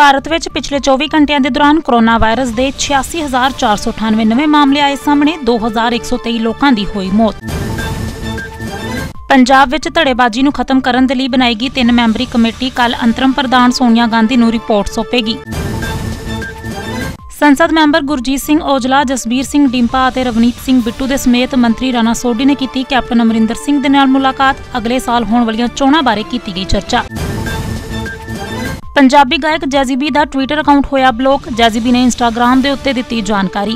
ਭਾਰਤ ਵਿੱਚ ਪਿਛਲੇ 24 ਘੰਟਿਆਂ ਦੇ ਦੌਰਾਨ ਕੋਰੋਨਾ ਵਾਇਰਸ ਦੇ 86,498 ਨਵੇਂ ਮਾਮਲੇ ਆਏ ਸਾਹਮਣੇ। 2,123 ਲੋਕਾਂ ਦੀ ਹੋਈ ਮੌਤ। ਪੰਜਾਬ ਵਿੱਚ ਧੜੇਬਾਜ਼ੀ ਨੂੰ ਖਤਮ ਕਰਨ ਦੇ ਲਈ ਬਣਾਈ ਗਈ 3 ਮੈਂਬਰੀ ਕਮੇਟੀ ਕੱਲ੍ਹ ਅੰਤਰਮ ਪ੍ਰਧਾਨ ਸੋਨੀਆ ਗਾਂਧੀ ਨੂੰ ਰਿਪੋਰਟ ਸੌਂਪੇਗੀ। ਸੰਸਦ ਮੈਂਬਰ ਗੁਰਜੀਤ ਸਿੰਘ ਔਜਲਾ, ਜਸਬੀਰ ਸਿੰਘ ਡਿੰਪਾ ਅਤੇ ਰਵਨੀਤ ਸਿੰਘ ਬਿੱਟੂ ਦੇ ਸਮੇਤ ਮੰਤਰੀ ਰਾਣਾ ਸੋਢੀ ਨੇ ਕੀਤੀ ਕੈਪਟਨ ਅਮਰਿੰਦਰ ਸਿੰਘ ਦੇ ਨਾਲ ਮੁਲਾਕਾਤ। ਅਗਲੇ ਸਾਲ ਹੋਣ ਵਾਲੀਆਂ ਚੋਣਾਂ ਬਾਰੇ ਕੀਤੀ ਗਈ ਚਰਚਾ। ਪੰਜਾਬੀ ਗਾਇਕ ਜੈਜ਼ੀ ਬੀ ਦਾ ਟਵਿੱਟਰ ਅਕਾਊਂਟ ਹੋਇਆ ਬਲੌਕ। ਜੈਜ਼ੀ ਬੀ ਨੇ ਇੰਸਟਾਗ੍ਰਾਮ ਦੇ ਉੱਤੇ ਦਿੱਤੀ ਜਾਣਕਾਰੀ।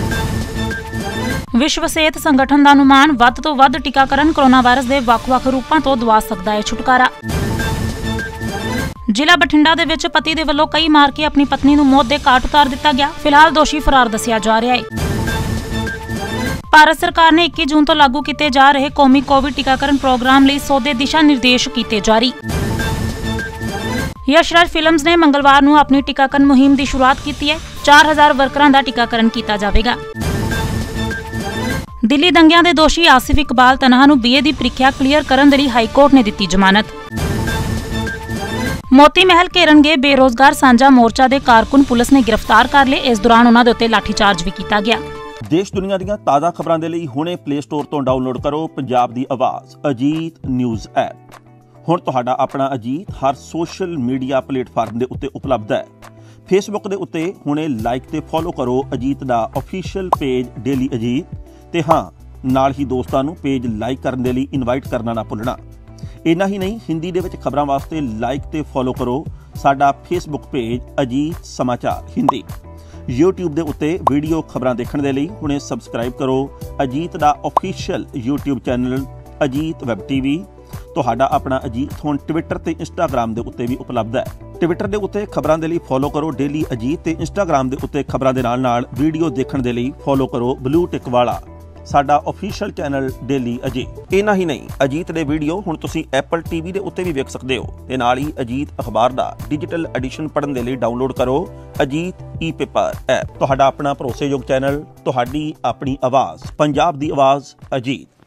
ਵਿਸ਼ਵ ਸਿਹਤ ਸੰਗਠਨ ਦਾ ਅਨੁਮਾਨ, ਵੱਧ ਤੋਂ ਵੱਧ ਟੀਕਾਕਰਨ ਕੋਰੋਨਾ ਵਾਇਰਸ ਦੇ ਵੱਖ-ਵੱਖ ਰੂਪਾਂ ਤੋਂ ਦਵਾ ਸਕਦਾ ਹੈ ਛੁਟਕਾਰਾ। ਜ਼ਿਲ੍ਹਾ ਬਠਿੰਡਾ ਦੇ ਵਿੱਚ ਪਤੀ ਦੇ ਵੱਲੋਂ ਕਈ ਮਾਰ ਕੇ ਆਪਣੀ ਪਤਨੀ ਨੂੰ ਮੌਤ ਦੇ ਘਾਟ ਉਤਾਰ ਦਿੱਤਾ ਗਿਆ। ਫਿਲਹਾਲ ਦੋਸ਼ੀ ਫਰਾਰ ਦੱਸਿਆ ਜਾ ਰਿਹਾ ਹੈ। ਭਾਰਤ ਸਰਕਾਰ ਨੇ 21 ਜੂਨ ਤੋਂ ਲਾਗੂ ਕੀਤੇ ਜਾ ਰਹੇ ਕੌਮੀ ਕੋਵਿਡ ਟੀਕਾਕਰਨ ਪ੍ਰੋਗਰਾਮ ਲਈ ਸੋਧੇ ਦਿਸ਼ਾ ਨਿਰਦੇਸ਼ ਕੀਤੇ ਜਾਰੀ। ਯਸ਼ ਰਾਜ ਫਿਲਮਜ਼ ਨੇ ਮੰਗਲਵਾਰ ਨੂੰ ਆਪਣੀ ਟੀਕਾਕਰਨ ਮੁਹਿੰਮ ਦੀ ਸ਼ੁਰੂਆਤ ਕੀਤੀ ਹੈ। 4000 ਵਰਕਰਾਂ ਦਾ ਟੀਕਾਕਰਨ ਕੀਤਾ ਜਾਵੇਗਾ। ਦਿੱਲੀ ਦੰਗਿਆਂ ਦੇ ਦੋਸ਼ੀ ਆਸਿਫ ਇਕਬਾਲ ਤਨਹਾ ਨੂੰ BA ਦੀ ਪ੍ਰੀਖਿਆ ਕਲੀਅਰ ਕਰਨ ਦੇ ਲਈ ਹਾਈ ਕੋਰਟ ਨੇ ਦਿੱਤੀ ਜ਼ਮਾਨਤ। ਮੋਤੀ ਮਹਿਲ ਘੇਰਨਗੇ ਬੇਰੋਜ਼ਗਾਰ ਸਾਂਝਾ ਮੋਰਚਾ ਦੇ ਕਾਰਕੁਨ ਪੁਲਿਸ ਨੇ ਗ੍ਰਿਫਤਾਰ ਕਰ ਲਏ। ਇਸ ਦੌਰਾਨ ਉਹਨਾਂ ਦੇ ਉੱਤੇ ਲਾਠੀਚਾਰਜ ਵੀ ਕੀਤਾ ਗਿਆ। ਦੇਸ਼ ਦੁਨੀਆ ਦੀਆਂ ਤਾਜ਼ਾ ਖਬਰਾਂ ਦੇ ਲਈ ਹੁਣੇ ਪਲੇ ਸਟੋਰ ਤੋਂ ਡਾਊਨਲੋਡ ਕਰੋ ਪੰਜਾਬ ਦੀ ਆਵਾਜ਼ ਅਜੀਤ ਨਿਊਜ਼ ਐਪ। ਹੁਣ ਤੁਹਾਡਾ ਆਪਣਾ ਅਜੀਤ ਹਰ ਸੋਸ਼ਲ ਮੀਡੀਆ ਪਲੇਟਫਾਰਮ ਦੇ ਉੱਤੇ ਉਪਲਬਧ ਹੈ। ਫੇਸਬੁੱਕ ਦੇ ਉੱਤੇ ਹੁਣੇ ਲਾਈਕ ਤੇ ਫੋਲੋ ਕਰੋ ਅਜੀਤ ਦਾ ਅਫੀਸ਼ੀਅਲ ਪੇਜ ਡੇਲੀ ਅਜੀਤ, ਤੇ ਹਾਂ ਨਾਲ ਹੀ ਦੋਸਤਾਂ ਨੂੰ ਪੇਜ ਲਾਈਕ ਕਰਨ ਦੇ ਲਈ ਇਨਵਾਈਟ ਕਰਨਾ ਨਾ ਭੁੱਲਣਾ। ਇੰਨਾ ਹੀ ਨਹੀਂ, ਹਿੰਦੀ ਦੇ ਵਿੱਚ ਖਬਰਾਂ ਵਾਸਤੇ ਲਾਈਕ ਤੇ ਫੋਲੋ ਕਰੋ ਸਾਡਾ ਫੇਸਬੁੱਕ ਪੇਜ ਅਜੀਤ ਸਮਾਚਾਰ ਹਿੰਦੀ। YouTube ਦੇ ਉੱਤੇ ਵੀਡੀਓ ਖਬਰਾਂ ਦੇਖਣ ਦੇ ਲਈ ਹੁਣੇ ਸਬਸਕ੍ਰਾਈਬ ਕਰੋ ਅਜੀਤ ਦਾ official YouTube channel Ajit web TV। ਤੁਹਾਡਾ ਆਪਣਾ ਅਜੀਤ ਹੁਣ ਟਵਿੱਟਰ ਤੇ ਇੰਸਟਾਗ੍ਰਾਮ ਦੇ ਉੱਤੇ ਵੀ ਉਪਲਬਧ ਹੈ। ਟਵਿੱਟਰ ਦੇ ਉੱਤੇ ਖਬਰਾਂ ਦੇ ਲਈ ਫੋਲੋ ਕਰੋ ਡੇਲੀ ਅਜੀਤ, ਤੇ ਇੰਸਟਾਗ੍ਰਾਮ ਦੇ ਉੱਤੇ ਖਬਰਾਂ ਦੇ ਨਾਲ ਵੀਡੀਓ ਦੇਖਣ ਦੇ ਲਈ ਫੋਲੋ ਕਰੋ ਬਲੂ ਟਿਕ ਵਾਲਾ ਸਾਡਾ ਅਫੀਸ਼ੀਅਲ ਚੈਨਲ ਡੇਲੀ ਅਜੀਤ। ਇੰਨਾ ਹੀ ਨਹੀਂ, ਅਜੀਤ ਦੇ ਵੀਡੀਓ ਹੁਣ ਤੁਸੀਂ Apple TV ਦੇ ਉੱਤੇ ਵੀ ਵੇਖ ਸਕਦੇ ਹੋ, ਤੇ ਨਾਲ ਹੀ ਅਜੀਤ ਅਖਬਾਰ ਦਾ ਡਿਜੀਟਲ ਐਡੀਸ਼ਨ ਪੜ੍ਹਨ ਦੇ ਲਈ ਡਾਊਨਲੋਡ ਕਰੋ ਅਜੀਤ ਈ-ਪੇਪਰ ਐਪ। ਤੁਹਾਡਾ ਆਪਣਾ ਭਰੋਸੇਯੋਗ ਚੈਨਲ, ਤੁਹਾਡੀ ਆਪਣੀ ਆਵਾਜ਼, ਪੰਜਾਬ ਦੀ ਆਵਾਜ਼ ਅਜੀਤ।